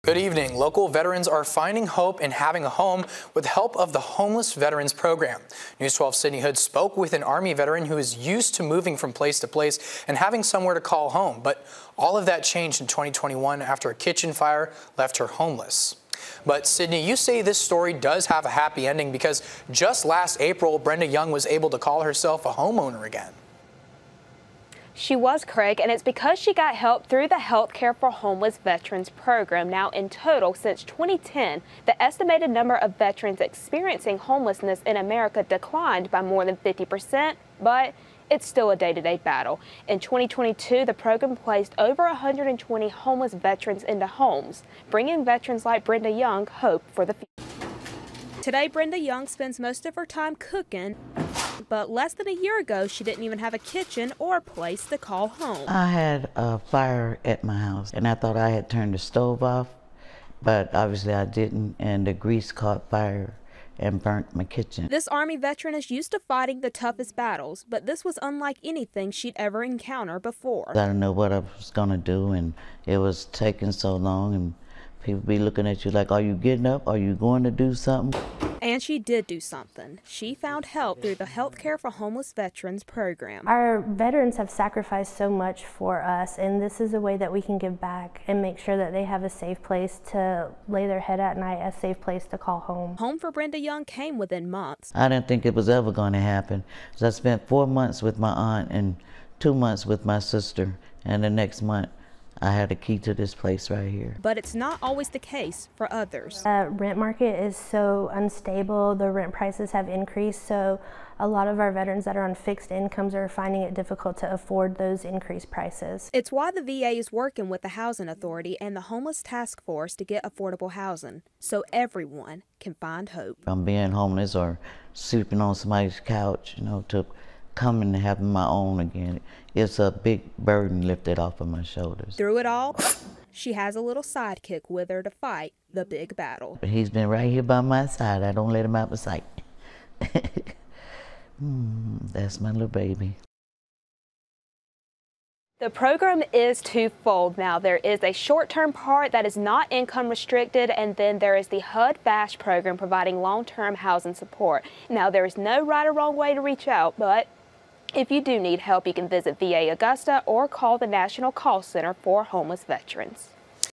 Good evening. Local veterans are finding hope in having a home with the help of the Homeless Veterans Program. News 12 Sydney Hood spoke with an Army veteran who is used to moving from place to place and having somewhere to call home. But all of that changed in 2021 after a kitchen fire left her homeless. But Sydney, you say this story does have a happy ending because just last April, Brenda Young was able to call herself a homeowner again. She was, Craig, and it's because she got help through the Healthcare for Homeless Veterans program. Now, in total, since 2010, the estimated number of veterans experiencing homelessness in America declined by more than 50%, but it's still a day-to-day battle. In 2022, the program placed over 120 homeless veterans into homes, bringing veterans like Brenda Young hope for the future. Today, Brenda Young spends most of her time cooking, but less than a year ago, she didn't even have a kitchen or a place to call home. I had a fire at my house, and I thought I had turned the stove off, but obviously I didn't, and the grease caught fire and burnt my kitchen. This Army veteran is used to fighting the toughest battles, but this was unlike anything she'd ever encountered before. I didn't know what I was gonna do, and it was taking so long, and people be looking at you like, are you getting up? Are you going to do something? And she did do something. She found help through the Healthcare for Homeless Veterans program. Our veterans have sacrificed so much for us, and this is a way that we can give back and make sure that they have a safe place to lay their head at night, a safe place to call home. Home for Brenda Young came within months. I didn't think it was ever going to happen. So I spent 4 months with my aunt and 2 months with my sister, and the next month I had a key to this place right here. But it's not always the case for others. The rent market is so unstable. The rent prices have increased, so a lot of our veterans that are on fixed incomes are finding it difficult to afford those increased prices. It's why the VA is working with the Housing Authority and the Homeless Task Force to get affordable housing so everyone can find hope. I'm being homeless or sleeping on somebody's couch, to coming and having my own again. It's a big burden lifted off of my shoulders. Through it all, she has a little sidekick with her to fight the big battle. But he's been right here by my side. I don't let him out of sight. That's my little baby. The program is twofold now. There is a short-term part that is not income restricted, and then there is the HUD FAST program providing long-term housing support. Now, there is no right or wrong way to reach out, but if you do need help, you can visit VA Augusta or call the National Call Center for Homeless Veterans.